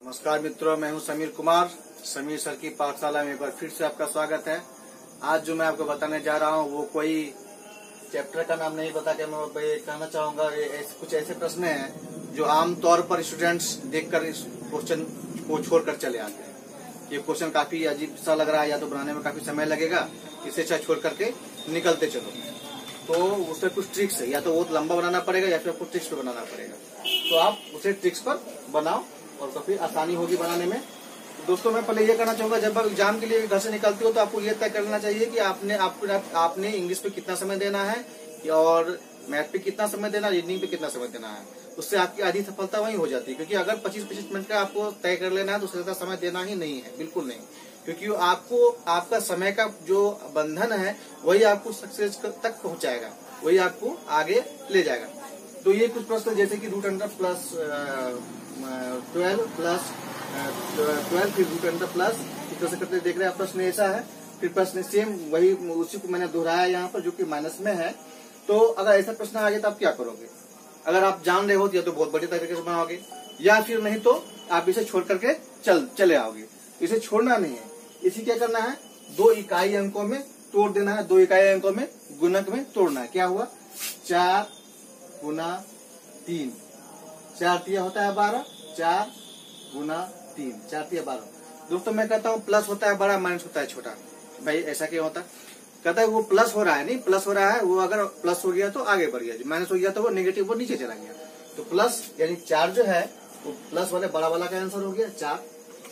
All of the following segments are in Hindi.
नमस्कार मित्रों, मैं हूं समीर कुमार। समीर सर की पाठशाला में एक बार फिर से आपका स्वागत है। आज जो मैं आपको बताने जा रहा हूं वो कोई चैप्टर का नाम नहीं बता के मैं कहना चाहूंगा कुछ ऐसे प्रश्न हैं जो आम तौर पर स्टूडेंट्स देखकर इस क्वेश्चन को छोड़कर चले आते हैं। ये क्वेश्चन काफी अजीब सा लग रहा है, या तो बनाने में काफी समय लगेगा, इसे अच्छा छोड़ करके निकलते चलो। तो उससे कुछ ट्रिक्स है, या तो बहुत लंबा बनाना पड़ेगा या फिर आपको ट्रिक्स पे बनाना पड़ेगा। तो आप उसे ट्रिक्स पर बनाओ और काफी आसानी होगी बनाने में। दोस्तों, मैं पहले ये कहना चाहूंगा, जब आप एग्जाम के लिए घर से निकलते हो तो आपको ये तय करना चाहिए कि आपने इंग्लिश पे कितना समय देना है और मैथ पे कितना समय देना है, रीजनिंग पे कितना समय देना है। उससे आपकी आधी सफलता वही हो जाती है, क्योंकि अगर 25-25 मिनट का आपको तय कर लेना है तो उससे ज्यादा समय देना ही नहीं है, बिल्कुल नहीं। क्योंकि आपको आपका समय का जो बंधन है वही आपको सक्सेस तक पहुंचाएगा, वही आपको आगे ले जाएगा। तो ये कुछ प्रश्न जैसे कि रूट अंडर प्लस 12 प्लस 12 फिर रूट अंडर प्लस, इस तरह से करते देख रहे हैं। प्रश्न ऐसा है, फिर प्रश्न सेम वही उसी को मैंने दोहराया यहाँ पर, जो कि माइनस में है। तो अगर ऐसा प्रश्न आ गया तो आप क्या करोगे? अगर आप जान रहे हो या तो बहुत बड़े तरीके से बनाओगे, या फिर नहीं तो आप इसे छोड़ करके चले आओगे। इसे छोड़ना नहीं है, इसी क्या करना है, 2 इकाई अंकों में तोड़ देना है, 2 इकाई अंकों में गुणक में तोड़ना है। क्या हुआ? 4 गुना 3, 4 तिया होता है 12, 4 गुना 3, 4 तिया 12। दोस्तों, मैं कहता हूँ प्लस होता है बड़ा, माइनस होता है छोटा। भाई ऐसा क्यों होता? कहता है वो प्लस हो रहा है, नहीं प्लस हो रहा है, वो अगर प्लस हो गया तो आगे बढ़ गया, माइनस हो गया तो वो नेगेटिव, वो नीचे चला गया। तो प्लस यानी 4 जो है वो प्लस वाले बड़ा वाला का आंसर हो गया 4,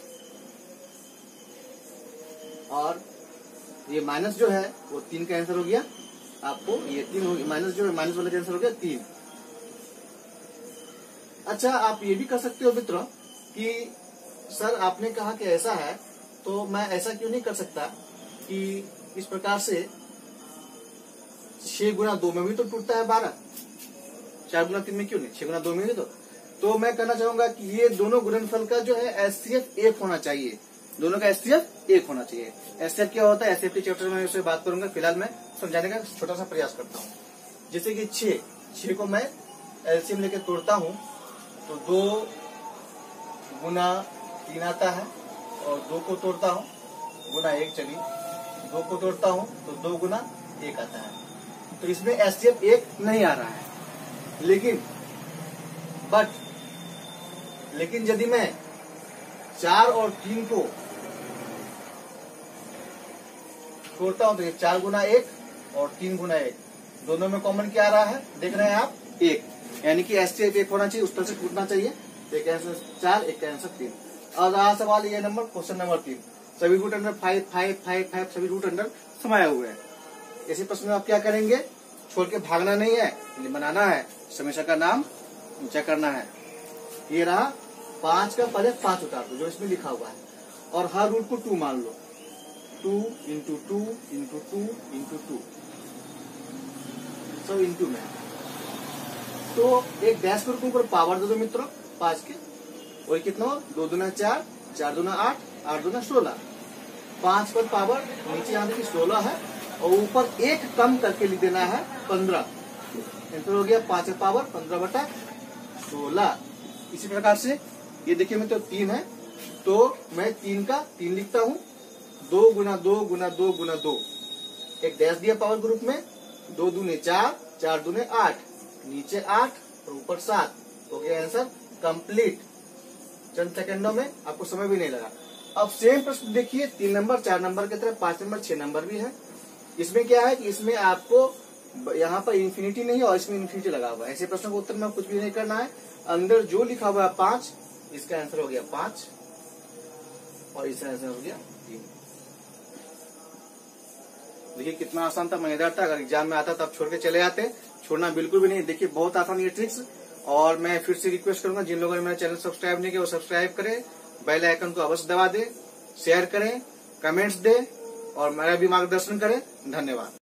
और ये माइनस जो है वो 3 का आंसर हो गया आपको। ये 3 माइनस जो है, माइनस वाले का आंसर हो गया 3। अच्छा, आप ये भी कर सकते हो मित्रों कि सर आपने कहा कि ऐसा है, तो मैं ऐसा क्यों नहीं कर सकता कि इस प्रकार से 6 गुना 2 में भी तो टूटता है 12, 4 गुना 3 में क्यों नहीं, 6 गुना 2 में भी तो मैं कहना चाहूंगा कि ये दोनों गुणनफल का जो है एचसीएफ 1 होना चाहिए, दोनों का एचसीएफ 1 होना चाहिए। एचसीएफ क्या होता है, एचसीएफ के चैप्टर में उससे बात करूंगा, फिलहाल मैं समझाने का छोटा सा प्रयास करता हूँ। जैसे कि 6 को मैं एलसीएम लेके तोड़ता हूँ तो 2 गुना 3 आता है, और 2 को तोड़ता हूँ गुना 1, चलिए 2 को तोड़ता हूँ तो 2 गुना 1 आता है। तो इसमें एचसीएफ 1 नहीं आ रहा है, लेकिन यदि मैं 4 और 3 को तोड़ता हूं तो ये 4 गुना 1 और 3 गुना 1, दोनों में कॉमन क्या आ रहा है, देख रहे हैं आप, 1। यानी कि एचसीएफ 1 होना चाहिए, उस तरह से टूटना चाहिए। एक का आंसर 4, एक का आंसर 3। और रहा सवाल ये नंबर, क्वेश्चन नंबर 3, सभी रूट अंडर 5, 5, 5, 5 सभी रूट अंडर समाये हुए हैं। ऐसे प्रश्न में आप क्या करेंगे, छोड़ के भागना नहीं है, बनाना है, हमेशा का नाम ऊंचा करना है। ये रहा 5 का पहले 5 उतार दो जो इसमें लिखा हुआ है, और हर रूट को 2 मान लो, 2 इंटू 2 इंटू 2 इंटू 2, सब इंटू में। तो एक डैश के ऊपर पावर दे दो मित्रों 5 के, और कितना हो, 2 दूना 4, 4 दूना 8, 8 दूना 16, 5 पर पावर नीचे यहाँ देखिए 16 है, और ऊपर 1 कम करके लिख देना है 15। आंसर हो गया 5 पावर 15/16। इसी प्रकार से ये देखिए मित्रों 3 है, तो मैं 3 का 3 लिखता हूँ, 2 गुना 2 गुना 2 गुना 2, एक डैश दिया पावर ग्रुप में, 2 दूने 4, 4 दूने 8, नीचे 8 और ऊपर 7, हो गया आंसर कंप्लीट। चंद सेकंडों में, आपको समय भी नहीं लगा। अब सेम प्रश्न देखिए 3 नंबर, 4 नंबर की तरफ 5 नंबर, 6 नंबर भी है। इसमें क्या है कि इसमें आपको यहाँ पर इंफिनिटी नहीं और इसमें इंफिनिटी लगा हुआ है। ऐसे प्रश्न को उत्तर में कुछ भी नहीं करना है, अंदर जो लिखा हुआ है 5, इसका आंसर हो गया 5, और इसका आंसर हो गया 3। देखिए कितना आसान था, मजेदार था। अगर एग्जाम में आता तो आप छोड़ के चले आते, छोड़ना बिल्कुल भी नहीं। देखिए बहुत आसान ये ट्रिक्स। और मैं फिर से रिक्वेस्ट करूंगा, जिन लोगों ने मेरा चैनल सब्सक्राइब नहीं किया वो सब्सक्राइब करें, बेल आइकन को अवश्य दबा दें, शेयर करें, कमेंट्स दें और मेरा भी मार्गदर्शन करें। धन्यवाद।